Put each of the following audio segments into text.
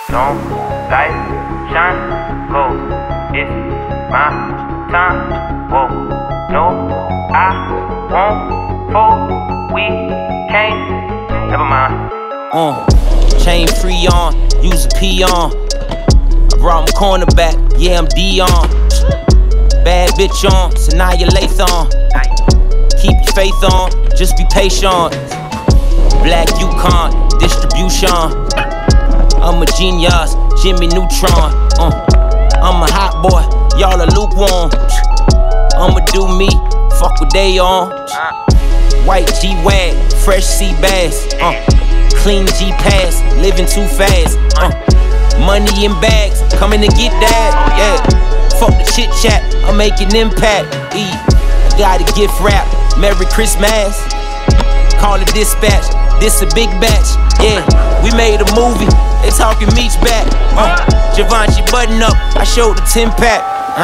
Don't light, shine, go. It's my time. Whoa, no, I won't fold. We can't, never mind. Chain free on, use a peon. I brought my cornerback, yeah, I'm Dion. Bad bitch on, Sanaya Lathon. Keep your faith on, just be patient. Black Yukon, distribution. I'm a genius, Jimmy Neutron. I'm a hot boy, y'all are lukewarm. I'ma do me, fuck what they on. White G-Wag, fresh sea bass. Clean G-Pass, living too fast. Money in bags, coming to get that. Yeah, fuck the chit chat, I'm making impact. I got a gift wrap, Merry Christmas. Call it dispatch, this a big batch. Yeah, we made a movie, they talking meats back. Givenchy button up, I showed the 10-pack.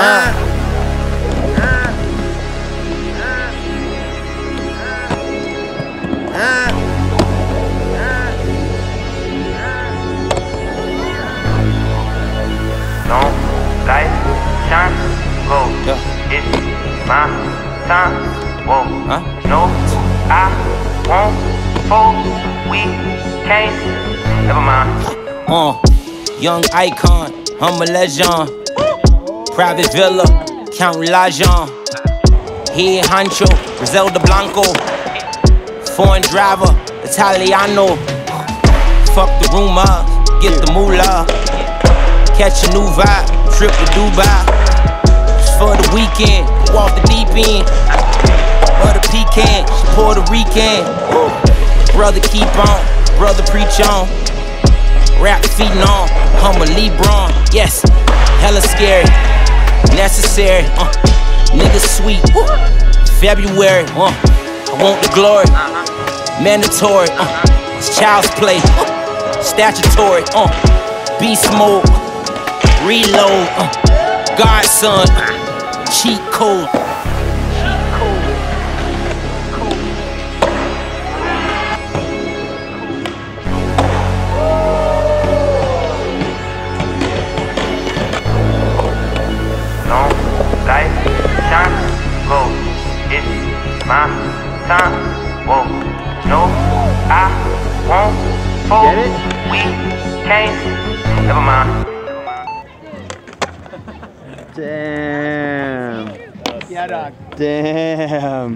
Don't light, shine, go. It's my time. Whoa, no, I won't fold. We can't, never mind. Young icon, I'm a legend. Private villa, Count Lajon. Head honcho, Griselda Blanco. Foreign driver, Italiano. Fuck the rumor, get the moolah. Catch a new vibe, trip to Dubai. Just for the weekend, walk the deep end. Butter pecan, she Puerto Rican. Brother keep on, brother preach on. Rap feeding on, I'm a LeBron. Yes, hella scary, necessary. Niggas sweet, February. I want the glory, mandatory. It's child's play, statutory. Beast mode. Reload, Godson, cheat code. Don't light, shine, go. It's my time. Whoa, no, I won't fold. We can't, never mind. Damn. Yeah, dog. Damn.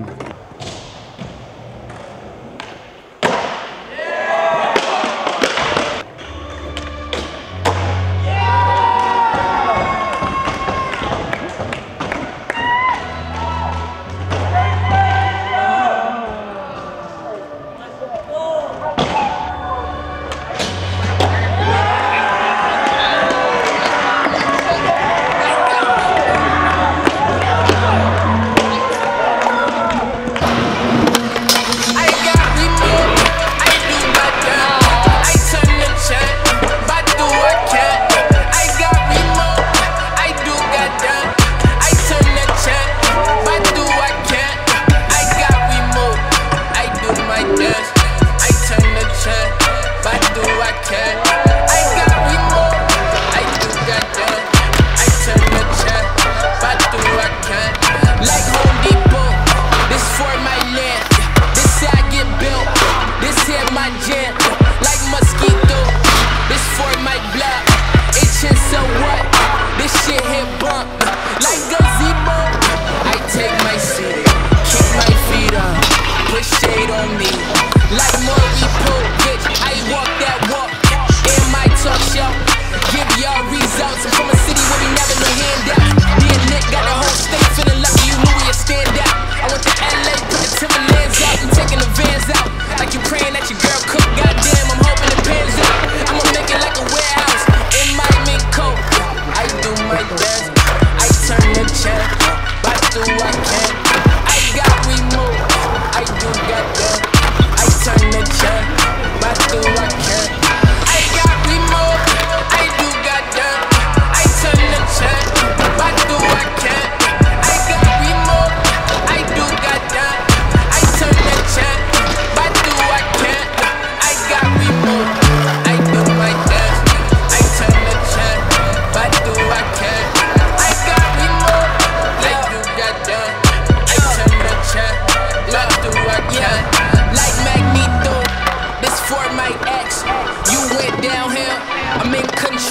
I got removed, I do got that. I turn the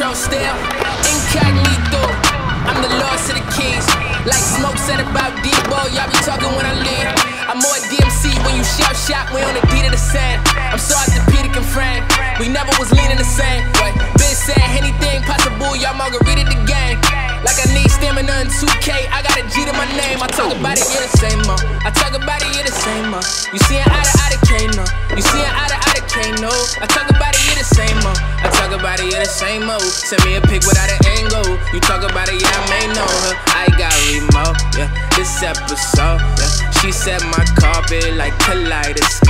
so still, incognito. I'm the lost of the keys. Like Smoke said about D-Ball, y'all be talking when I leave. I'm more DMC when you shout shot, we on the D to the sand. I'm so orthopedic and frank, we never was leaning the same. Been saying anything possible, y'all margarita the gang. Like I need stamina in 2K, I got a G to my name. I talk about it, you're the same, I talk about it, you're the same, You see an out of Kano, you see an out of Kano. I talk about it, you're the same, I talk about it, you're the same, Send me a pic without an angle. You talk about it, yeah, I may know her. I got remote, yeah, this episode, yeah. She set my carpet like kaleidoscope.